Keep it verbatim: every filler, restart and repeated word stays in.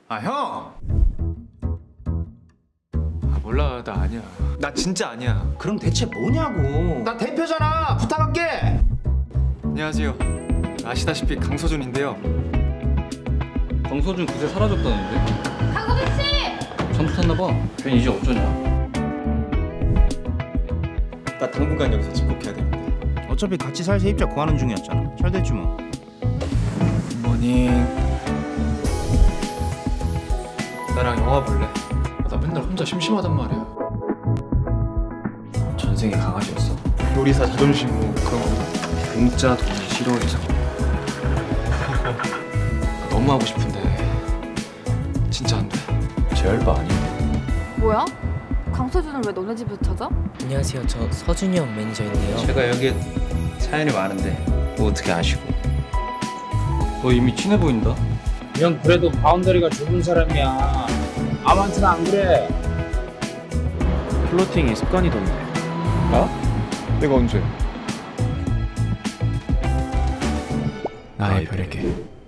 아 형! 아 몰라 나 아니야. 나 진짜 아니야. 그럼 대체 뭐냐고. 나 대표잖아. 부탁할게. 안녕하세요. 아시다시피 강서준인데요. 강서준 그새 사라졌다는데? 강서준 씨! 잠수 탔나봐. 괜히 이제 어쩌냐? 나 당분간 여기서 집콕해야 되는데. 어차피 같이 살 세입자 구하는 중이었잖아. 잘 됐지 뭐. 모닝. 나랑 영화 볼래? 나 맨날 혼자 심심하단 말이야. 전생에 강아지였어. 요리사 자존심 뭐 그런 거. 공짜 돈이 싫어해서. 너무 하고 싶은데 진짜 안 돼. 제 할 바 아니야. 뭐야? 강서준을 왜 너네 집에서 찾아? 안녕하세요. 저 서준이 형 매니저인데요. 제가 여기 사연이 많은데 뭐 어떻게 아시고? 너 이미 친해 보인다. 형 그래도 바운더리가 좁은 사람이야. 아무한테는 안 그래. 플로팅이 습관이던데. 나? 내가 언제? 나의 별에게.